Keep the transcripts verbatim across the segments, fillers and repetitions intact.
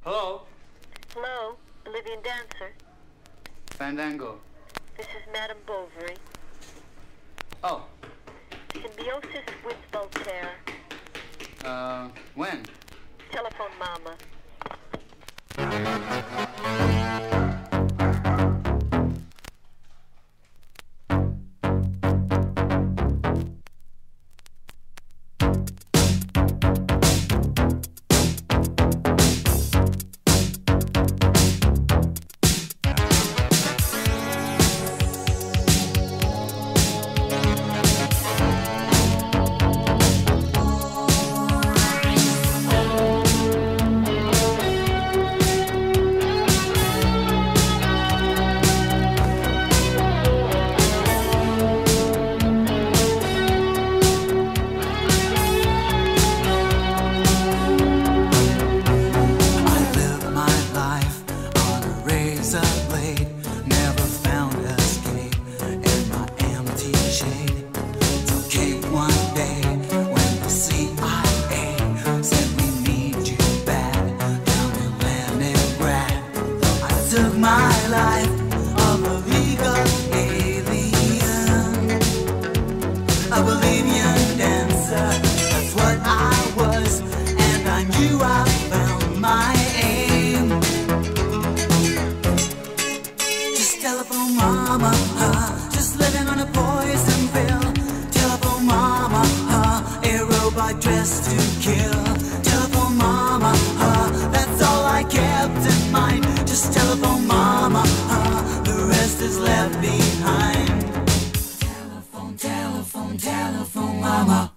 Hello? Hello, Bolivian dancer. Fandango. This is Madame Bovary. Oh. Symbiosis with Voltaire. Uh, when? Telephone Mama. My life of a legal alien, a Bolivian dancer, that's what I was, and I knew I found my aim. Just telephone mama, huh? Just living on a poison pill. Telephone mama, huh? A robot dressed to kill. Telephone mama, huh? That's all I kept in mind. Just telephone mama, huh? The rest is left behind. Telephone, telephone, telephone mama.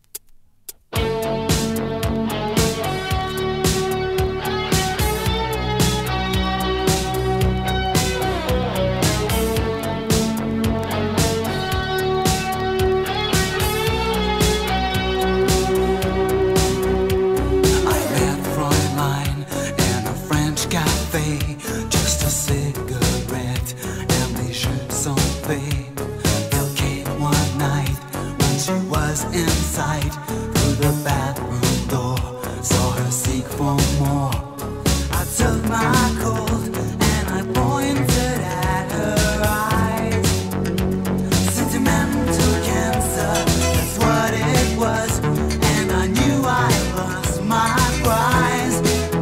Just a cigarette and les jeux sont faits. Elle came one night when she was in sight. Through the bathroom door, saw her seek for more. I took my cold and I pointed at her eyes. Sentimental cancer, that's what it was, and I knew I lost my prize.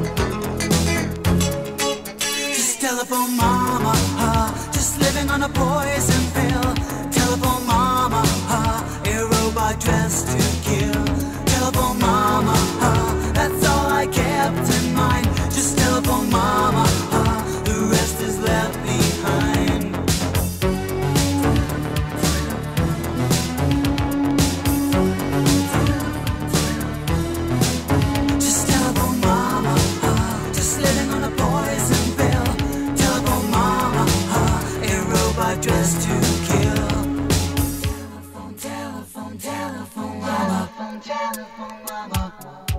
Telephone mama, huh? Just living on a poison pill. Telephone mama, huh? A robot dressed to kill. Telephone mama, huh? That's all I kept in mind. Just telephone mama, huh? The rest is left behind. Just telephone mama, huh? Just living on a poison pill. Dressed to kill. Telephone, telephone, telephone mama. Telephone, telephone mama.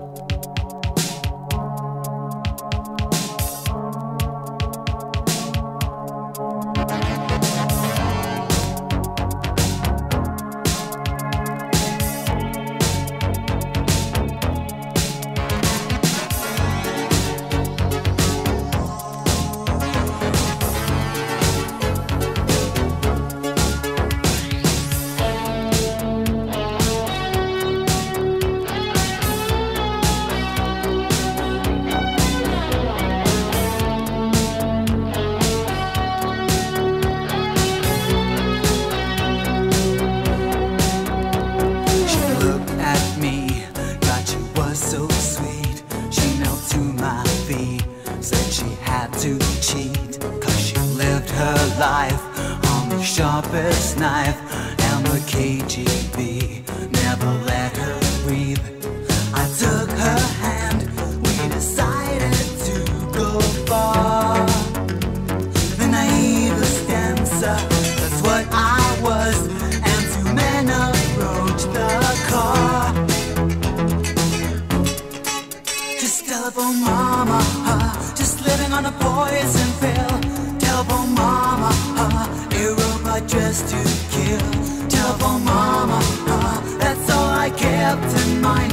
Said she had to cheat, cause she lived her life on the sharpest knife, and the K G B never let her breathe. I took her hand, we decided to go far. The naive dancer, that's what I was, and two men approached the car. Just telephone mama, huh? Just living on a poison pill. Telephone mama, huh? A robot dressed to kill. Telephone mama, huh? That's all I kept in mind.